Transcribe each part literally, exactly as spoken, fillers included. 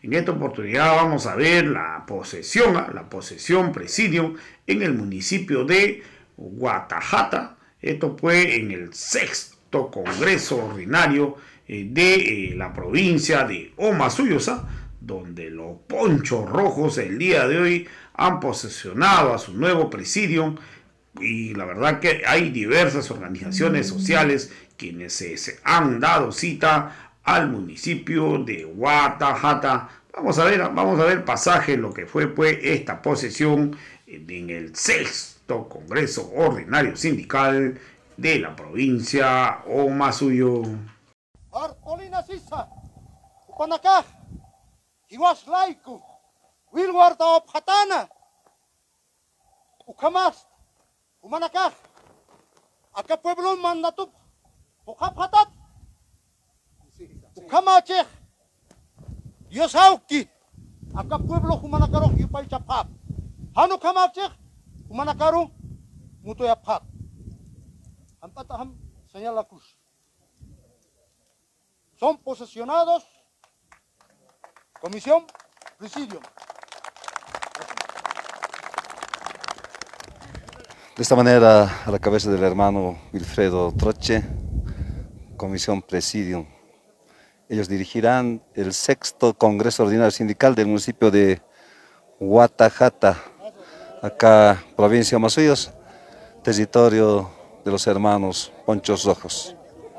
En esta oportunidad vamos a ver la posesión, la posesión presidium en el municipio de Guatajata. Esto fue en el sexto Congreso Ordinario de la provincia de Omasuyos, donde los Ponchos Rojos el día de hoy han posesionado a su nuevo presidium. Y la verdad que hay diversas organizaciones sociales quienes se, se han dado cita al municipio de Guatajata. Vamos a ver, vamos a ver pasaje lo que fue pues esta posesión en el sexto Congreso Ordinario Sindical de la provincia Omasuyo. Arpolina Sisa, Upanacá, Iwas Laiku, Wilwarta Ophatana, Ukamas, Umanacá, acá pueblo mandatup, Ukapatat, Ukamache, Dios Auki, acá pueblo Humanacaro, Yupay Chapap, Hanu Kamache, Humanacaro, Mutoyapap, Ampataham, señala cruz. Son posesionados, comisión, presidium. De esta manera, a la cabeza del hermano Wilfredo Troche, comisión presidium. Ellos dirigirán el sexto Congreso Ordinario Sindical del municipio de Guatajata, acá, provincia de Omasuyos, territorio de los hermanos Ponchos Rojos.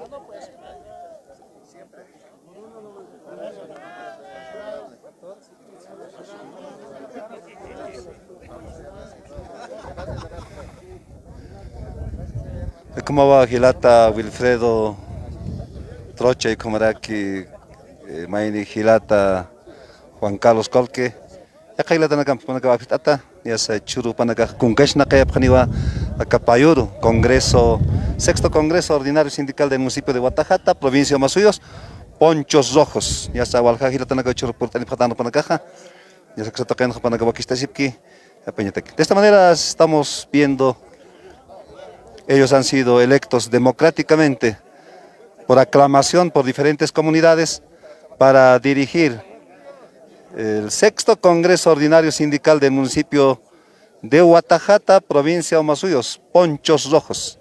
Como va Gilata Wilfredo Troche y como era aquí Maini Gilata Juan Carlos Colque, ya que Gilata Nakam Panaka Bafitata, ya se churu Panaka Kunkesh Nakaya Paniwa Acapayuru, Congreso, sexto Congreso Ordinario Sindical del municipio de Guatajata, provincia de Omasuyos, Ponchos Rojos, ya se Walja Gilata Nakaya churu Portani Patano Panakaja, ya se tocan Panaka Bakistasipki, de esta manera estamos viendo. Ellos han sido electos democráticamente por aclamación por diferentes comunidades para dirigir el sexto Congreso Ordinario Sindical del municipio de Guatajata, provincia de Omasuyos, Ponchos Rojos.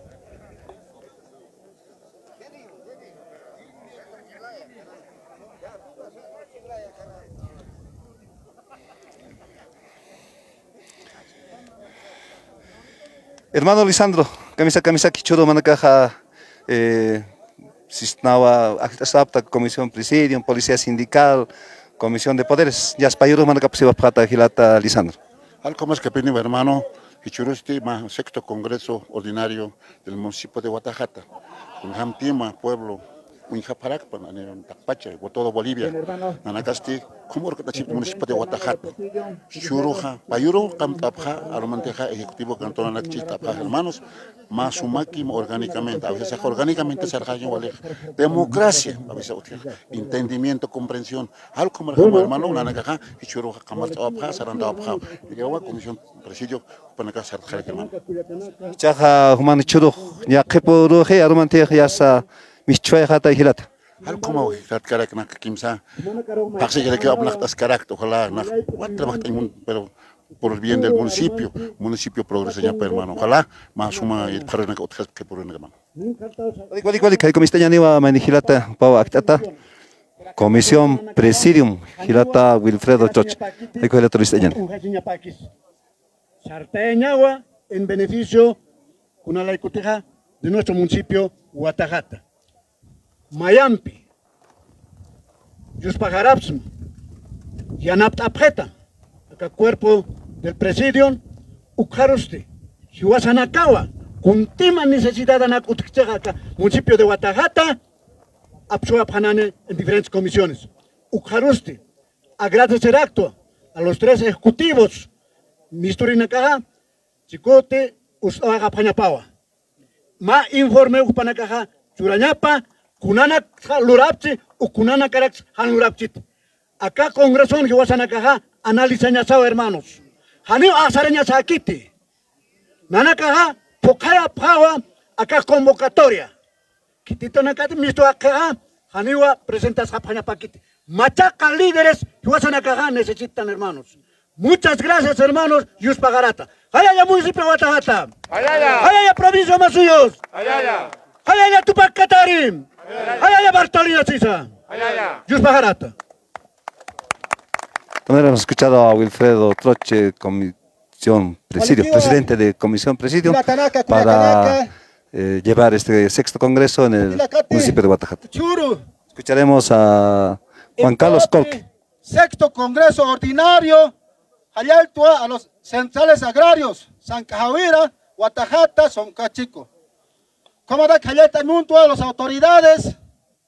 Hermano Lisandro, camisa camisa kichudo manakaja eh sistnawa acta comisión presidium, policía sindical, comisión de poderes, ya spayuro manakapsiva pata Gilata Lisandro. Algo más que pedimos, hermano, Kichurusti, sexto Congreso Ordinario del municipio de Guatajata, un Hamtima, pueblo, un Japarak, en Tapache, todo Bolivia, Nanacasti, como el municipio de Guatajata, Churuja, Payuro, Camtapja, Aromanteja, Ejecutivo Cantón Anacchi, Tapja, hermanos, más sumaki orgánicamente, a veces orgánicamente se arraja democracia, a veces entendimiento, comprensión, algo como el hermano, una nagaja, y Churuja, Camartapja, Sarantapja, y yo, comisión presidio, para que se arraje, hermano. Chaja, Human Churu, ya que por Roje, Aromanteja, ya sa. Michua Jata y Gilata. Al como dat karak nak kimsa, pasti que que hablar das karak, ojalá nak trabajar pero por el bien del municipio, municipio progresaría hermano, ojalá más suma y para que otras que por un hermano. Igual igual que comisión ya ni va a Gilata, Pau Actata, comisión presidium, Gilata Wilfredo Troche, hay que el turista ya. Sarteñagua en beneficio una la ecoteja de nuestro municipio Guatajata. Mayampi, Yuspagarapsm, Yanapt Apreta, acá cuerpo del presidium, Ukarusti, Chihuasanakawa, Kuntima necesidad de acá, municipio de Guatajata, Apsuapanane en diferentes comisiones. Ukarusti, agradecer acto a los tres ejecutivos, Misturinakaja, Chicote, Usaga Pañapawa. Ma informe Upanakaja, Churañapa, Kunana Lurapchi, o Kunana Carax Han Lurapchit. Acá Congreso en Guasanakaja, analizaña sao hermanos. Hanio Azareña Sakiti. Nanakaja, Pocaya Pawa, acá convocatoria. Kitito Nakati, Misto Akaja, Haniwa, presentas a Pañapakiti. machaca líderes que vas a cagar necesitan, hermanos. Muchas gracias, hermanos. Yus Pagarata. Hayaya municipio de Guatajata. Hayaya provincia Masuyos. Hayaya Tupac Catarim. Hayaya Bartolina Sisa. Yus Pagarata. También hemos escuchado a Wilfredo Troche, comisión presidio, presidente de comisión presidio, para eh, llevar este sexto congreso en el municipio de Guatajata. Escucharemos a Juan Carlos Colque. Sexto congreso ordinario, Hayaltua a los centrales agrarios, San Cajahuira, Guatajata, Soncachico. Como da Hayalta Muntua a las autoridades,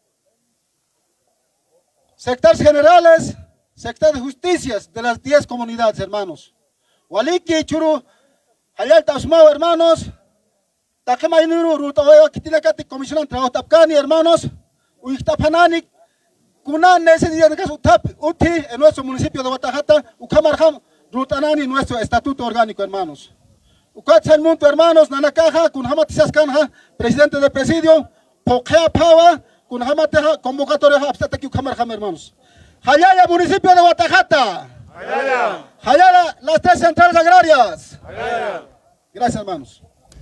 sectores generales, sector de justicias de las diez comunidades, hermanos. Waliki, Churu, Hayalta Usmao, hermanos. Takema Inuru, Rutoeo, Kitilacati, Comisión de Trabajo Tapcani, hermanos. Uixtapanani, Kunan, ese día de caso Tap, Uti, en nuestro municipio de Guatajata, Ucamarjam, Rutanani, nuestro estatuto orgánico, hermanos. Ucatza Mundo, hermanos, Nanakaja, Kunhamat Sascanja, presidente del presidio, Pokea Pawa, Kunhamateja, convocatoria Abstataki Ucamarjam, hermanos. Hayala, municipio de Guatajata. Hayala. Hayala, las tres centrales agrarias. Hayala. Gracias, hermanos.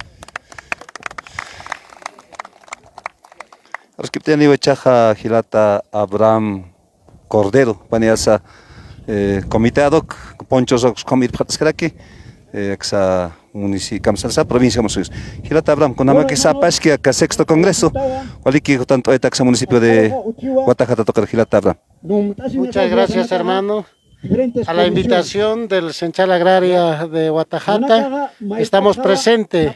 Arskiptiani Wechaja Gilata Abraham Cordero, Paniasa Comité ad hoc, Ponchos Ox Comit Patskraki, Exa Municipio Kamsalsa, provincia Mosuyos. Gilata Abraham, con Amaki Sapashki, acá sexto congreso, Waliki, tanto Etaxa, municipio de Guatajata, tocar Gilata Abraham. Muchas gracias, hermano. A la invitación del Central Agraria de Guatajata, estamos presentes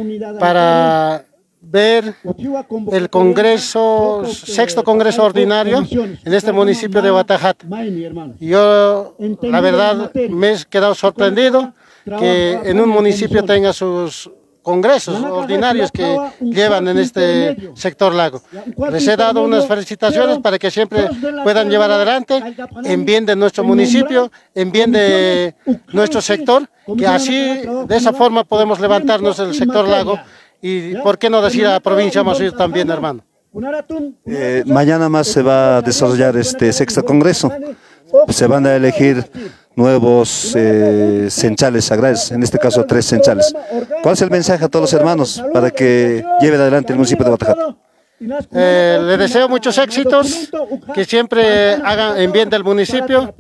para ver el congreso, sexto congreso ordinario en este municipio de Guatajata. Yo, la verdad, me he quedado sorprendido que en un municipio tenga sus congresos ordinarios que llevan en este sector lago. Les he dado unas felicitaciones para que siempre puedan llevar adelante en bien de nuestro municipio, en bien de nuestro sector, que así, de esa forma podemos levantarnos el sector lago. Y por qué no decir a la provincia Mosuyos también, hermano. Eh, mañana más se va a desarrollar este sexto congreso. Se van a elegir nuevos eh, centrales agrarios, en este caso tres centrales. ¿Cuál es el mensaje a todos los hermanos para que lleven adelante el municipio de Guatajata? Eh, le deseo muchos éxitos, que siempre hagan en bien del municipio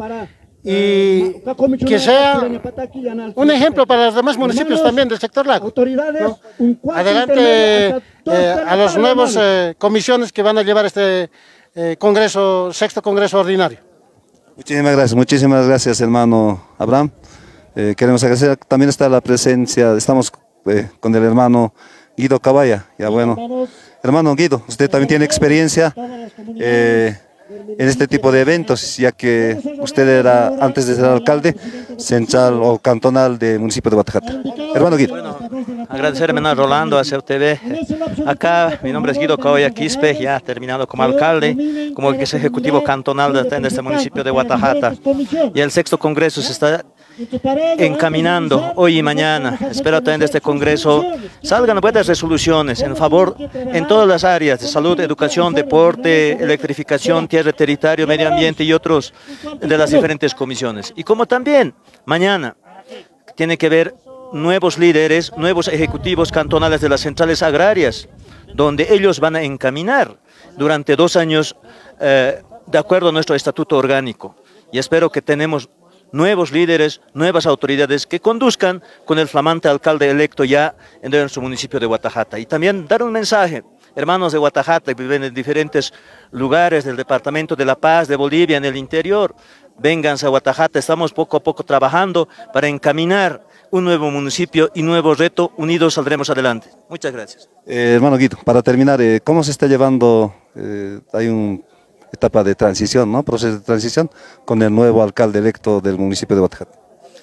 y que sea un ejemplo para los demás municipios también del sector lago, ¿no? Adelante eh, a los nuevos eh, comisiones que van a llevar este eh, congreso, sexto congreso ordinario. Muchísimas gracias, muchísimas gracias, hermano Abraham. Eh, queremos agradecer, también está la presencia, estamos eh, con el hermano Guido Cabaya. Ya bueno, hermano Guido, usted también tiene experiencia eh, en este tipo de eventos, ya que usted era, antes de ser alcalde, central o cantonal del municipio de Guatajata. Hermano Guido. Bueno, agradecerme a Rolando, a C U T V. Acá, mi nombre es Guido Cabaya Quispe, ya terminado como alcalde, como ex ejecutivo cantonal de, de este municipio de Guatajata. Y el sexto congreso se está encaminando hoy y mañana. Espero también de este congreso salgan buenas resoluciones en favor en todas las áreas de salud, educación, deporte, electrificación, tierra, territorio, medio ambiente y otros de las diferentes comisiones. Y como también mañana tiene que ver nuevos líderes, nuevos ejecutivos cantonales de las centrales agrarias, donde ellos van a encaminar durante dos años eh, de acuerdo a nuestro estatuto orgánico. Y espero que tenemos nuevos líderes, nuevas autoridades que conduzcan con el flamante alcalde electo ya en nuestro municipio de Guatajata. Y también dar un mensaje, hermanos de Guatajata que viven en diferentes lugares del departamento de La Paz, de Bolivia, en el interior, vénganse a Guatajata, estamos poco a poco trabajando para encaminar un nuevo municipio y nuevo reto, unidos saldremos adelante. Muchas gracias. Eh, hermano Guido, para terminar, eh, ¿cómo se está llevando? Eh, hay un etapa de transición, ¿no? Proceso de transición con el nuevo alcalde electo del municipio de Guatajata.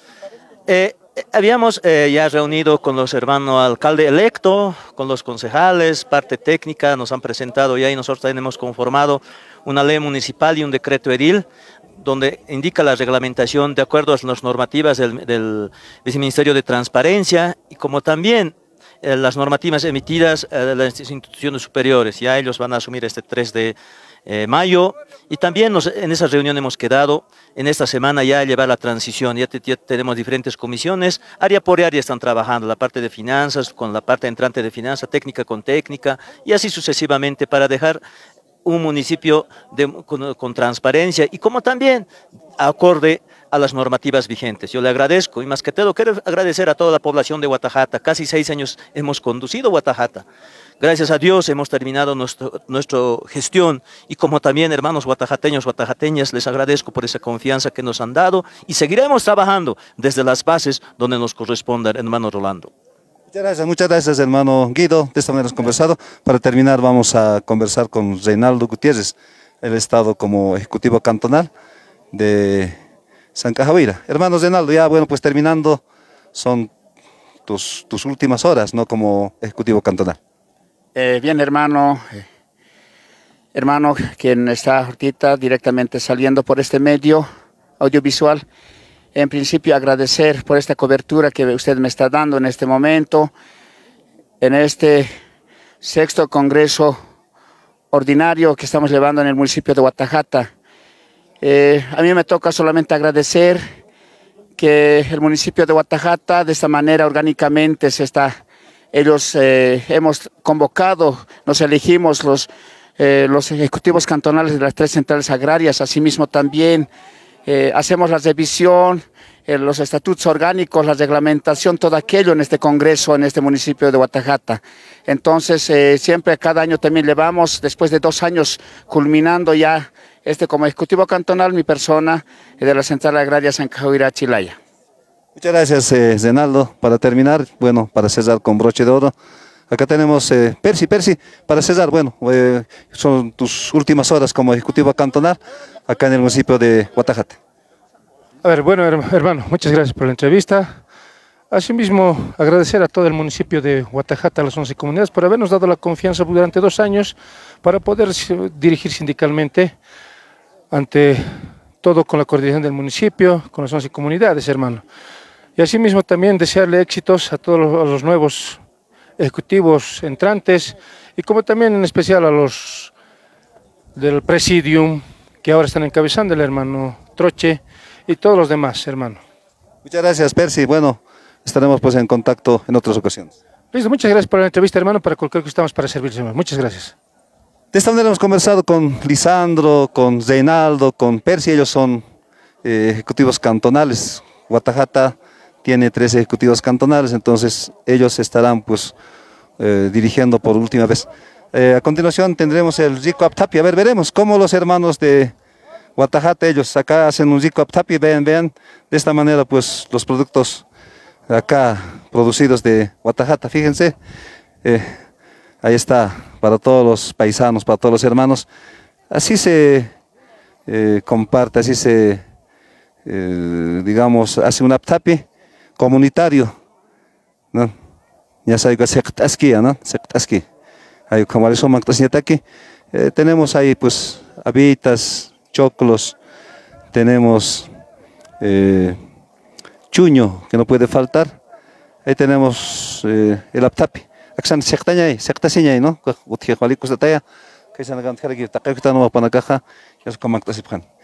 Eh, habíamos eh, ya reunido con los hermanos alcalde electo, con los concejales, parte técnica, nos han presentado ya y nosotros también hemos conformado una ley municipal y un decreto edil donde indica la reglamentación de acuerdo a las normativas del, del Viceministerio de Transparencia y como también eh, las normativas emitidas eh, de las instituciones superiores. Ya ellos van a asumir este tres de eh, mayo, y también nos, en esa reunión hemos quedado en esta semana ya llevar la transición, ya, te, ya tenemos diferentes comisiones, área por área están trabajando, la parte de finanzas con la parte entrante de finanzas, técnica con técnica, y así sucesivamente para dejar un municipio de, con, con transparencia y como también acorde a las normativas vigentes. Yo le agradezco y más que todo quiero agradecer a toda la población de Guatahata. Casi seis años hemos conducido Guatahata. Gracias a Dios hemos terminado nuestro, nuestra gestión y como también hermanos guatajateños, guatajateñas, les agradezco por esa confianza que nos han dado y seguiremos trabajando desde las bases donde nos corresponda, hermano Rolando. Muchas gracias, muchas gracias hermano Guido, de esta manera hemos conversado. Para terminar vamos a conversar con Reinaldo Gutiérrez, el estado como ejecutivo cantonal de San Cajahuira. Hermano Reinaldo, ya bueno, pues terminando, son tus, tus últimas horas, ¿no? Como ejecutivo cantonal. Eh, bien hermano, eh, hermano quien está ahorita directamente saliendo por este medio audiovisual. En principio agradecer por esta cobertura que usted me está dando en este momento, en este sexto congreso ordinario que estamos llevando en el municipio de Guatahata. Eh, a mí me toca solamente agradecer que el municipio de Guatahata de esta manera orgánicamente se está, ellos eh, hemos convocado, nos elegimos los, eh, los ejecutivos cantonales de las tres centrales agrarias, asimismo también eh, hacemos la revisión, eh, los estatutos orgánicos, la reglamentación, todo aquello en este congreso, en este municipio de Guatahata. Entonces eh, siempre cada año también le vamos, después de dos años culminando ya este como ejecutivo cantonal, mi persona de la Central Agraria San Cajahuira, Chilaya. Muchas gracias, eh, Reinaldo. Para terminar, bueno, para cerrar con broche de oro, acá tenemos eh, Percy, Percy, para cerrar, bueno, eh, son tus últimas horas como ejecutivo cantonal acá en el municipio de Guatahata. A ver, bueno, hermano, muchas gracias por la entrevista. Asimismo, agradecer a todo el municipio de Guatahata, a las once comunidades, por habernos dado la confianza durante dos años para poder dirigir sindicalmente ante todo con la coordinación del municipio, con las once comunidades, hermano. Y asimismo también desearle éxitos a todos los, a los nuevos ejecutivos entrantes y como también en especial a los del presidium que ahora están encabezando el hermano Troche y todos los demás, hermano. Muchas gracias, Percy. Bueno, estaremos pues en contacto en otras ocasiones. Listo, muchas gracias por la entrevista, hermano, para cualquier cosa estamos para servirles, hermano. Muchas gracias. De esta manera hemos conversado con Lisandro, con Reinaldo, con Percy, ellos son eh, ejecutivos cantonales. Guatahata tiene tres ejecutivos cantonales, entonces ellos estarán pues eh, dirigiendo por última vez. Eh, a continuación tendremos el rico aptapi, a ver, veremos cómo los hermanos de Guatahata, ellos acá hacen un rico aptapi, vean, vean, de esta manera pues los productos acá producidos de Guatahata, fíjense, eh, ahí está, para todos los paisanos, para todos los hermanos, así se eh, comparte, así se, eh, digamos, hace un aptapi comunitario, ¿no? Ya sabe que se ¿no? Se ahí como eso aquí, eh, tenemos ahí pues habitas, choclos, tenemos eh, chuño, que no puede faltar, ahí tenemos eh, el aptapi. Aksan sektañay, sektasiñay, ¿no? Utje jualicos de talla, que se han ganado que taca que no van a caja, ya es como actasipjan.